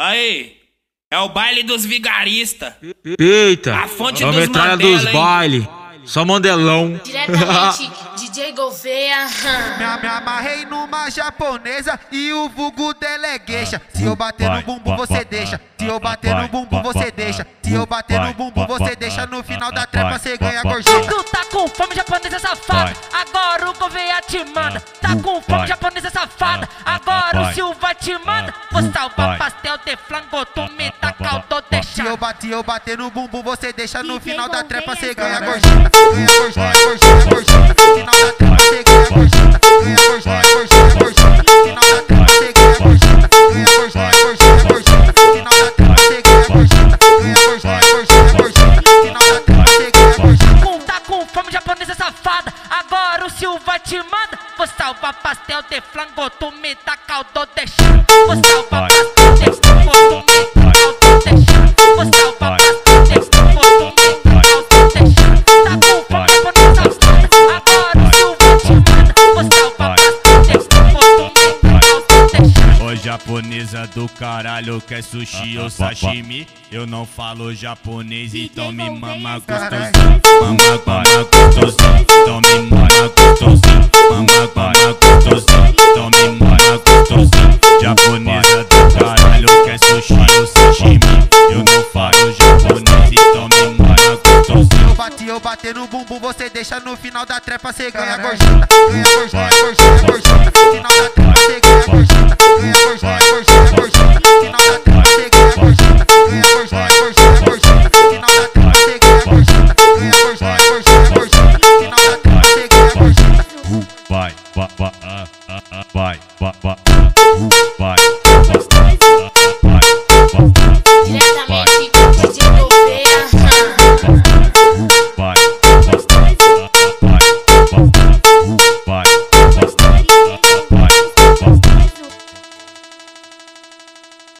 Aí, é o baile dos vigaristas. Eita, A fonte é a dos metralha Mandela, dos hein? baile. Só Mandelão. Diretamente, DJ Gouveia. Me amarrei numa japonesa e o vulgo dela é gueixa. Se eu bater no bumbum, você deixa. Se eu bater no bumbum, você deixa. Se eu bater no bumbum, você deixa. No final da trepa, você ganha gorjeta. Tu tá com fome, japonesa safada. Agora o Gouveia te manda. Tá com fome, japonesa safada. Agora o Silva te manda. Vou salvar pastel de flango, tu me taca, eu tô deixando. Se eu bater no bumbum, você deixa. No final da trepa, você ganha gorjeta. Ganha gorjeta, gorjeta, gorjeta. No final da trepa, você ganha gorjeta. Ganha gorjeta, gorjeta, gorjeta. No final da trepa, você ganha gorjeta. Ganha gorjeta, gorjeta, gorjeta. No final da trepa, você ganha gorjeta. Ganha gorjeta, gorjeta, gorjeta. No final da trepa, você ganha gorjeta. Tá com fome, japonesa safada. Agora o Silva te manda. Vou salvar pastel de flango, tu me taca, eu tô deixando. Vou salvar pastel de flango, tu me taca, eu tô deixando. Vou salvar pastel de flango, tu me taca, eu tô deixando. Tá com fome, japonesa safada. Agora o Silva te manda. Vou salvar pastel de flango, tu me taca, eu tô deixando. Ô japonesa do caralho, quer sushi ou sashimi? Eu não falo japonês, então me mama gostosinho. Mama gostosinho, então me mama gostosinho. Mama gostosinho, então me mama gostosinho. Japonesa do caralho, quer sushi ou sashimi? Eu não falo japonês, então me mama gostosinho. Eu bater no bumbum, você deixa. No final da trepa, você ganha gorjeta. Ganha gorjeta,